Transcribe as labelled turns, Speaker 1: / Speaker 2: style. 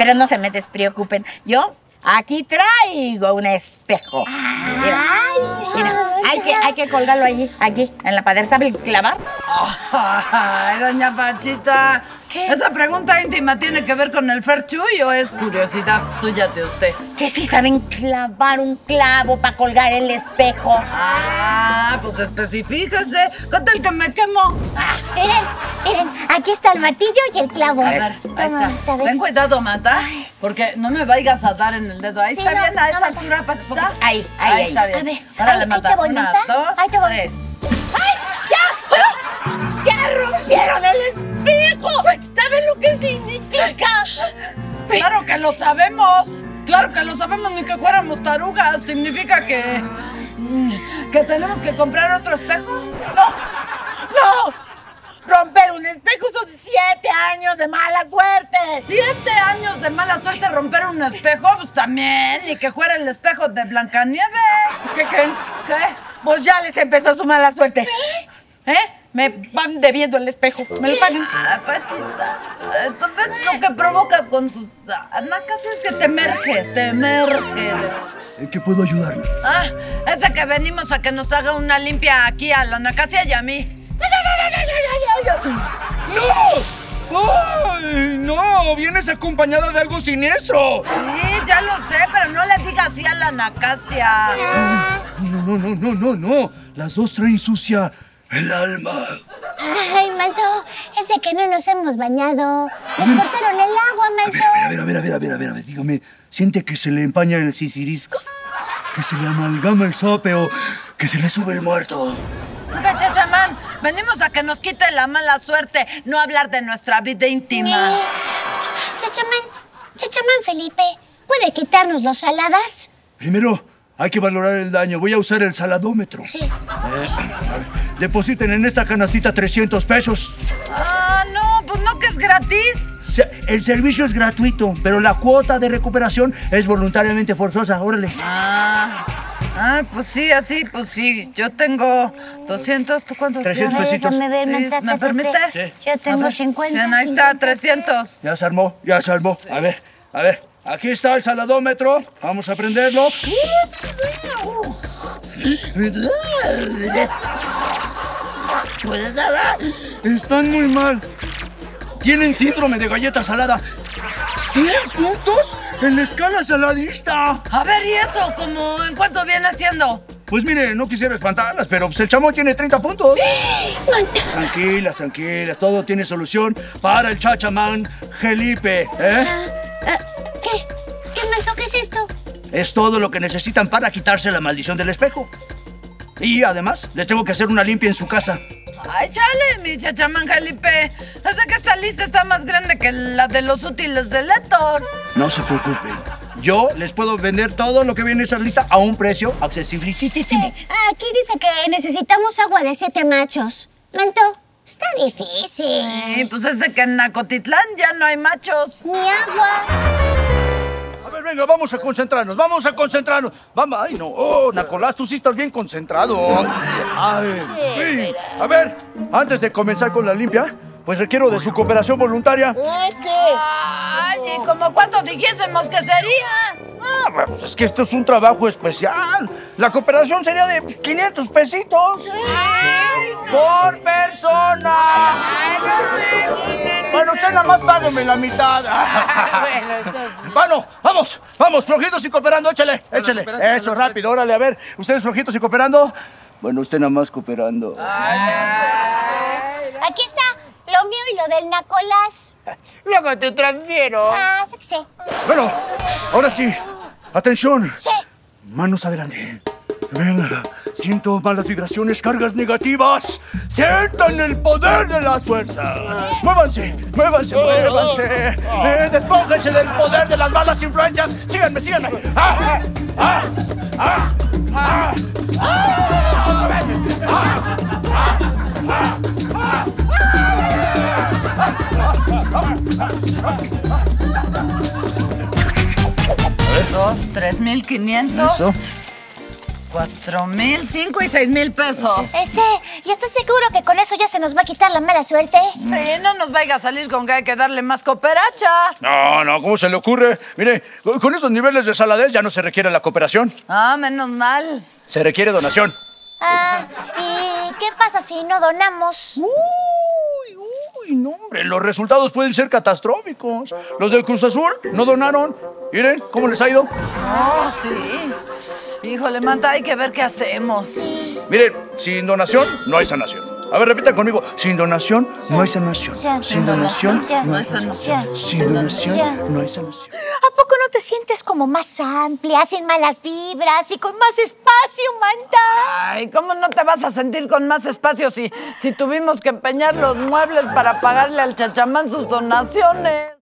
Speaker 1: Pero no se me despreocupen. Yo aquí traigo un espejo. Mira, hay que colgarlo allí, aquí, en la pared. ¿Sabe clavar?
Speaker 2: Ay, doña Pachita.
Speaker 1: ¿Qué?
Speaker 2: ¿Esa pregunta íntima tiene que ver con el Feng Shui o es curiosidad suya de usted?
Speaker 1: Que sí saben clavar un clavo para colgar el espejo.
Speaker 2: Ah, pues especifíquese. ¿Qué tal que me quemo?
Speaker 3: Miren, aquí está el martillo y el clavo.
Speaker 2: A ver, ahí está. Ten cuidado, Mata, porque no me vayas a dar en el dedo. Ahí
Speaker 3: Sí,
Speaker 2: está
Speaker 3: no,
Speaker 2: bien, a esa
Speaker 3: no,
Speaker 2: altura, Pachita.
Speaker 1: Ahí
Speaker 2: está bien.
Speaker 3: A ver,
Speaker 2: Órale,
Speaker 3: ahí
Speaker 2: Mata.
Speaker 3: te voy,
Speaker 2: Una,
Speaker 3: Mata.
Speaker 2: dos,
Speaker 3: Ahí te voy.
Speaker 2: tres.
Speaker 1: ¡Ay, ya! ¡Ya rompieron el espejo! ¿Saben lo que significa?
Speaker 2: Claro que lo sabemos. Claro que lo sabemos, ni que fuéramos tarugas. Significa que tenemos que comprar otro espejo.
Speaker 1: ¡No! Romper un espejo son 7 años de mala suerte.
Speaker 2: 7 años de mala suerte romper un espejo, pues también, ni que fuera el espejo de Blancanieves.
Speaker 1: ¿Qué creen?
Speaker 2: ¿Qué?
Speaker 1: Pues ya les empezó su mala suerte. Me van debiendo el espejo. Me lo pagan.
Speaker 2: Ah, Pachita, ¿tú ves lo que provocas con tus anacas? Es que te emerge.
Speaker 4: ¿En qué puedo ayudarles?
Speaker 2: Ah, es de que venimos a que nos haga una limpia aquí a la Anacasia y a mí.
Speaker 4: ¡No! ¡Ay, no! ¡Vienes acompañada de algo siniestro!
Speaker 2: Sí, ya lo sé, pero no le digas así a la Anacasia.
Speaker 4: No. Las dos traen sucia el alma.
Speaker 3: Ay, Manto, es de que no nos hemos bañado. Nos cortaron el agua, Manto.
Speaker 4: A ver, dígame, ¿siente que se le empaña el sisirisco? ¿Que se le amalgama el sope o que se le sube el muerto?
Speaker 2: Oiga, Chachamán, venimos a que nos quite la mala suerte, no hablar de nuestra vida íntima.
Speaker 3: Chachamán Felipe, ¿puede quitarnos los saladas?
Speaker 4: Primero, hay que valorar el daño. Voy a usar el saladómetro.
Speaker 3: Sí.
Speaker 4: Depositen en esta canastita 300 pesos.
Speaker 2: Ah, no, pues no que es gratis.
Speaker 4: O sea, el servicio es gratuito, pero la cuota de recuperación es voluntariamente forzosa. Órale.
Speaker 2: Pues sí, así, pues sí. Yo tengo 200, ¿tú cuánto?
Speaker 4: 300 pesitos.
Speaker 3: Déjame ver,
Speaker 2: Sí,
Speaker 3: Manto,
Speaker 2: ¿me permite?
Speaker 4: Sí.
Speaker 3: Yo tengo
Speaker 2: A ver,
Speaker 3: 50.
Speaker 2: 100, ahí está, 300.
Speaker 4: Ya se armó. A ver. Aquí está el saladómetro. Vamos a prenderlo. Están muy mal. Tienen síndrome de galleta salada. 100 puntos en la escala saladista.
Speaker 2: A ver, ¿y eso? ¿Cómo en cuánto viene haciendo?
Speaker 4: Pues mire, no quisiera espantarlas, pero pues el chamo tiene 30 puntos. Tranquilas. Todo tiene solución para el Chachamán Felipe.
Speaker 3: ¿Qué, Manto? ¿Qué es esto?
Speaker 4: Es todo lo que necesitan para quitarse la maldición del espejo. Y además, les tengo que hacer una limpia en su casa.
Speaker 2: Ay, chale, mi Chachamán Felipe. Esa que esta lista está más grande que la de los útiles de Héctor.
Speaker 4: No se preocupen. Yo les puedo vender todo lo que viene en esa lista a un precio accesibilísimo.
Speaker 3: Aquí dice que necesitamos agua de 7 machos. Manto, está difícil.
Speaker 2: Sí, pues es de que en Nacotitlán ya no hay machos.
Speaker 3: Ni agua.
Speaker 4: A ver, venga, vamos a concentrarnos. Vamos, ay, no. Oh, Nacolás, tú sí estás bien concentrado. Ay, sí. A ver, antes de comenzar con la limpia, pues requiero de su cooperación voluntaria.
Speaker 2: Ay, ¿y como cuánto dijésemos que sería?
Speaker 4: Bueno, es que esto es un trabajo especial. La cooperación sería de 500 pesitos. ¡Por persona! Bueno, usted nada más págueme la mitad. Bueno, vamos, flojitos y cooperando, échale. Eso, rápido, órale, a ver. Ustedes flojitos y cooperando. Bueno, usted nada más cooperando.
Speaker 3: Aquí está lo mío y lo del Nacolás.
Speaker 1: Luego te transfiero.
Speaker 3: Sí que sé.
Speaker 4: Bueno, ahora sí. Atención.
Speaker 3: Sí.
Speaker 4: Manos adelante. Venga, siento malas vibraciones, cargas negativas. Sientan el poder de las fuerzas. Muévanse. Despójense del poder de las malas influencias. Síganme.
Speaker 2: $2,000, 3,500.
Speaker 4: Eso.
Speaker 2: 4,000, 5 y 6,000 pesos.
Speaker 3: ¿Y estás seguro que con eso ya se nos va a quitar la mala suerte?
Speaker 2: Sí, no nos vaya a salir con que hay que darle más cooperacha.
Speaker 4: No, ¿cómo se le ocurre? Mire, con esos niveles de saladez ya no se requiere la cooperación.
Speaker 2: Ah, menos mal.
Speaker 4: Se requiere donación.
Speaker 3: ¿Y qué pasa si no donamos?
Speaker 4: Uy, no, hombre, los resultados pueden ser catastróficos. Los del Cruz Azul no donaron. Miren, ¿cómo les ha ido?
Speaker 2: Oh, sí. Híjole, Manta, hay que ver qué hacemos.
Speaker 4: Miren, sin donación no hay sanación. A ver, repitan conmigo. Sin donación no hay sanación. Sin donación no hay sanación. Sin donación no hay sanación.
Speaker 3: ¿A poco no te sientes como más amplia, sin malas vibras y con más espacio, Manta?
Speaker 2: Ay, ¿cómo no te vas a sentir con más espacio si tuvimos que empeñar los muebles para pagarle al chachamán sus donaciones?